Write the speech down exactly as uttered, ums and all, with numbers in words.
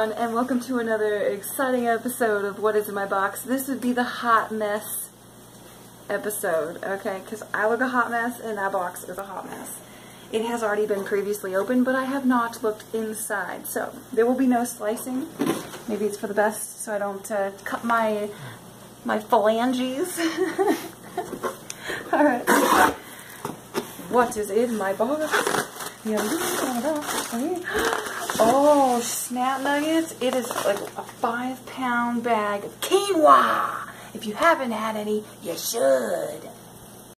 everyone, and welcome to another exciting episode of What Is in My Box. This would be the hot mess episode, okay? Because I look a hot mess, and that box is a hot mess. It has already been previously opened, but I have not looked inside. So, there will be no slicing. Maybe it's for the best, so I don't uh, cut my, my phalanges. Alright. What is in my box? Oh, snap nuggets. It is like a five pound bag of quinoa. If you haven't had any, you should.